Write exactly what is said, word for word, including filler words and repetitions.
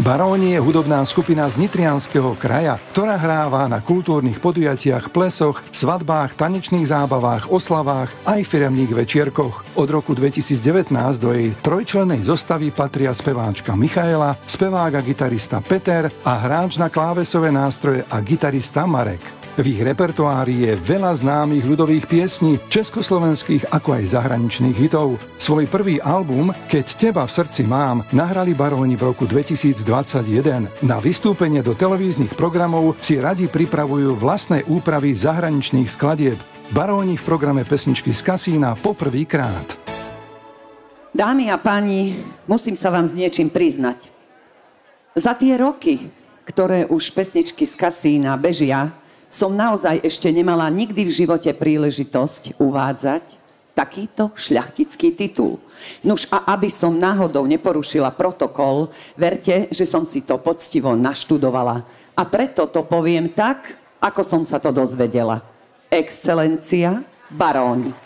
Baróni je hudobná skupina z Nitrianskeho kraja, ktorá hráva na kultúrnych podujatiach, plesoch, svadbách, tanečných zábavách, oslavách aj firemných večierkoch. Od roku dvetisícdevätnásť do jej trojčlennej zostavy patria speváčka Michaela, spevák a gitarista Peter a hráč na klávesové nástroje a gitarista Marek. V ich repertoári je veľa známych ľudových piesní, československých ako aj zahraničných hitov. Svoj prvý album Keď teba v srdci mám nahrali Baróni v roku dvetisícdvadsaťjeden. Na vystúpenie do televíznych programov si radi pripravujú vlastné úpravy zahraničných skladieb. Baróni v programe Pesničky z kasína poprvýkrát. Dámy a páni, musím sa vám s niečím priznať. Za tie roky, ktoré už Pesničky z kasína bežia, som naozaj ešte nemala nikdy v živote príležitosť uvádzať takýto šľachtický titul. Nuž a aby som náhodou neporušila protokol, verte, že som si to poctivo naštudovala. A preto to poviem tak, ako som sa to dozvedela. Excelencia, baróni.